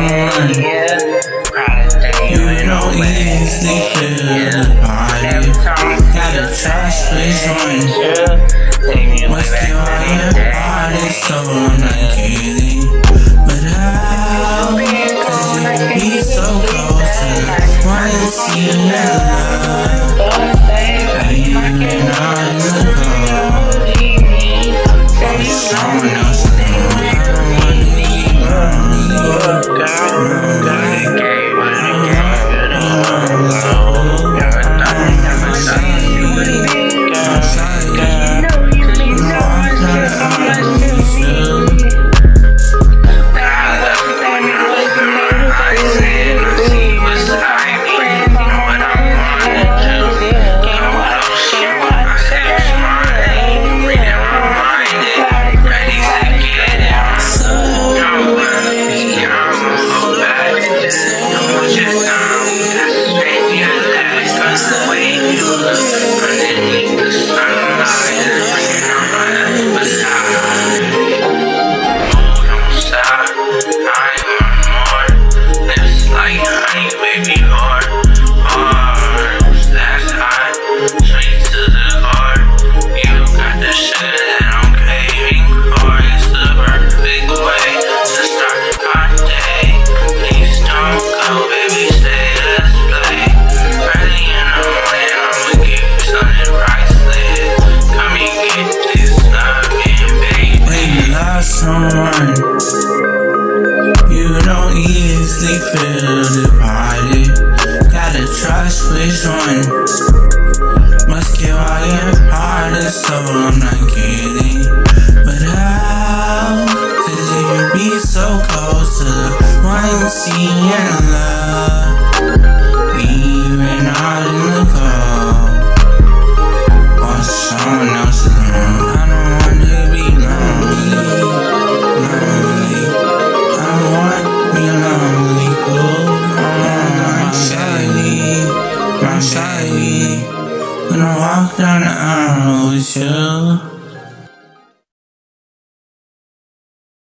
someone. You don't easily feel the body. Gotta trust which one. Must give all your heart and soul, I'm not kidding. But how? Cause you be so close to wanna see you never love. How you been on the go? Oh, someone else alone. I don't wanna leave someone. You don't easily feel divided. Gotta trust which one. Must give all your heart and soul, I'm not kidding. But how? Cause you be so close to the one you see in love.